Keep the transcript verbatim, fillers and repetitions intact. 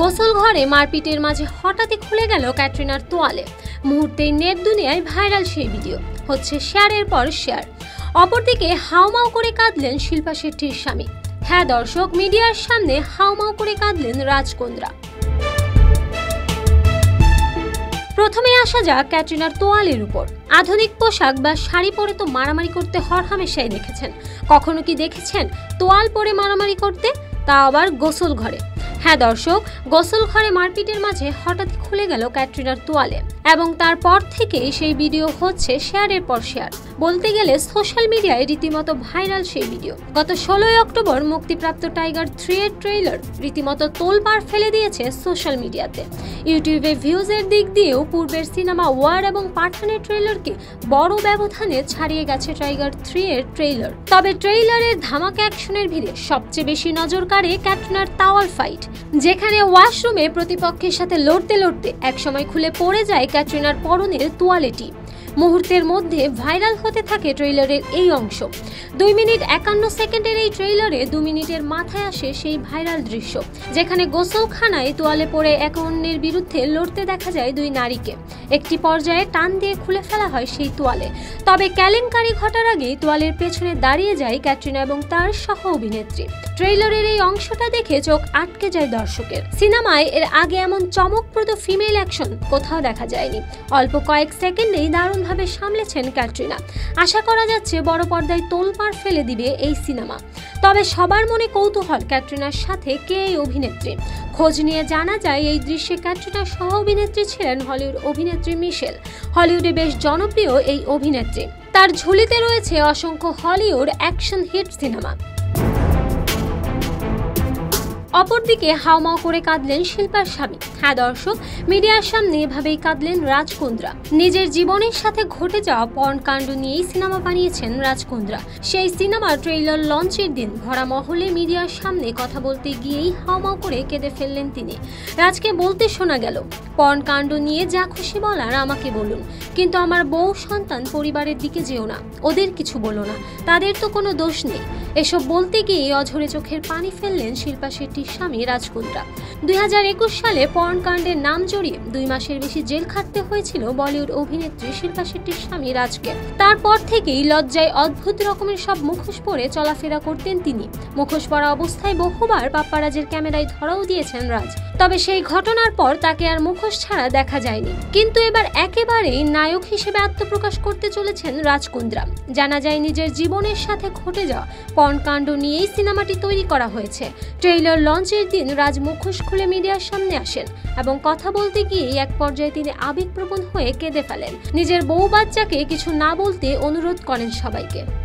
গোসল ঘরে মারপিটের মাঝে হঠাৎই খুলে গেল ক্যাটরিনার তোয়ালে। মুহূর্তেই নেট দুনিয়ায় ভাইরাল সেই ভিডিও হচ্ছে শেয়ারের পর শেয়ার। অপরদিকে হাউমাউ করে কাঁদলেন শিল্পা শেট্টির স্বামী। হ্যাঁ দর্শক, মিডিয়ার সামনে হাউমাউ করে কাঁদলেন রাজ কুন্দ্রা। প্রথমে আসা যাক ক্যাটরিনার তোয়ালের উপর। আধুনিক পোশাক বা শাড়ি পরে তো মারামারি করতে হরহামেশাই দেখেছেন, কখনো কি দেখেছেন তোয়াল পরে মারামারি করতে, তা আবার গোসল ঘরে? হ্যাঁ দর্শক, গোসল ঘরে মারপিটের মাঝে হঠাৎ খুলে গেল ক্যাটরিনার তোয়ালে এবং তারপর থেকেই সেই ভিডিও হচ্ছে শেয়ারের পর শেয়ার। বলতে গেলে সোশ্যাল মিডিয়ায় রীতিমতো ভাইরাল সেই ভিডিও। গত ষোলোই অক্টোবর মুক্তিপ্রাপ্ত টাইগার থ্রি এর ট্রেইলার রীতিমতো তোলপাড় ফেলে দিয়েছে সোশ্যাল মিডিয়াতে। ইউটিউবে ভিউজের দিক দিয়েও পূর্বের সিনেমা ওয়ার এবং পাঠানের ট্রেইলারকে বড় ব্যবধানে ছাড়িয়ে গেছে টাইগার থ্রি এর ট্রেইলার। তবে ট্রেইলারের ধামাকা অ্যাকশনের ভিড়ে সবচেয়ে বেশি নজর কাড়ে ক্যাটরিনার তাওয়াল ফাইট, যেখানে ওয়াশরুমে প্রতিপক্ষের সাথে লড়তে লড়তে একসময় খুলে পড়ে যায় ক্যাটরিনার পরনের তোয়ালেটি। মুহূর্তের মধ্যে ভাইরাল হতে থাকে ট্রেইলারের এই অংশ। দুই মিনিট একান্ন সেকেন্ডের এই ট্রেইলারে দু মিনিটের মাথায় আসে সেই ভাইরাল দৃশ্য, যেখানে গোসলখানায় তোয়ালে পড়ে এক অন্যের বিরুদ্ধে লড়তে দেখা যায় দুই নারীকে। একটি পর্যায়ে টান দিয়ে খুলে ফেলা হয় সেই তোয়ালে। তবে কেলেঙ্কারি ঘটার আগেই তোয়ালের পেছনে দাঁড়িয়ে যায় ক্যাটরিনা এবং তার সহ অভিনেত্রী। ট্রেইলারের এই অংশটা দেখে চোখ আটকে যায় দর্শকের। সিনেমায় এর আগে এমন চমকপ্রদ ফিমেল অ্যাকশন কোথাও দেখা যায়নি। অল্প কয়েক সেকেন্ডেই দারুণভাবে সামলেছেন ক্যাটরিনা। আশা করা যাচ্ছে বড় পর্দায় তোলপাড় ফেলে দিবে এই সিনেমা। তবে সবার মনে কৌতূহল, ক্যাটরিনার সাথে কে এই অভিনেত্রী? খোঁজ নিয়ে জানা যায় এই দৃশ্যে ক্যাটরিনার সহ অভিনেত্রী ছিলেন হলিউড অভিনেত্রী মিশেল। হলিউডে বেশ জনপ্রিয় এই অভিনেত্রী। তার ঝুলিতে রয়েছে অসংখ্য হলিউড অ্যাকশন হিট সিনেমা। অপরদিকে হাউমাউ করে কাঁদলেন শিল্পার স্বামী। হ্যাঁ দর্শক, মিডিয়ার সামনে এভাবেই কাঁদলেন রাজ কুন্দ্রা। নিজের জীবনের সাথে ঘটে যাওয়া পর্ন কাণ্ড নিয়েই সিনেমা বানিয়েছেন রাজ কুন্দ্রা। সেই সিনেমার ট্রেইলার লঞ্চের দিন ভরা মহলে মিডিয়ার সামনে কথা বলতে গিয়েই হাউমাউ করে কেঁদে ফেললেন তিনি। রাজকে বলতে শোনা গেল, পর্ন কাণ্ড নিয়ে যা খুশি বলার আমাকে বলুন, কিন্তু আমার বউ সন্তান পরিবারের দিকে যেও না, ওদের কিছু বলো না, তাদের তো কোনো দোষ নেই। এসব বলতে গিয়ে অঝরে চোখের পানি ফেললেন শিল্পা শেট্টির স্বামী রাজ কুন্দ্রা। দুই হাজার একুশ সালে পর্ন কাণ্ডের নাম জড়িয়ে দুই মাসের বেশি জেল খাটতে হয়েছিল বলিউড অভিনেত্রী শিল্পা শেট্টির স্বামী রাজকে। তারপর থেকেই লজ্জায় অদ্ভুত রকমের সব মুখোশ পরে চলাফেরা করতেন তিনি। মুখোশ পরা অবস্থায় বহুবার পাপ্পারাজের ক্যামেরায় ধরাও দিয়েছেন রাজ। তবে সেই ঘটনার পর তাকে আর মুখোশ ছাড়া দেখা যায়নি। কিন্তু এবার একেবারেই নায়ক হিসেবে আত্মপ্রকাশ করতে চলেছেন রাজ কুন্দ্রা। জানা যায় নিজের জীবনের সাথে ঘটে যাওয়া পর্ন কাণ্ড নিয়েই সিনেমাটি তৈরি করা হয়েছে। ট্রেইলার লঞ্চের দিন রাজ মুখোশ খুলে মিডিয়ার সামনে আসেন এবং কথা বলতে গিয়ে এক পর্যায়ে তিনি আবেগপ্রবণ হয়ে কেঁদে ফেলেন। নিজের বউ বাচ্চাকে কিছু না বলতে অনুরোধ করেন সবাইকে।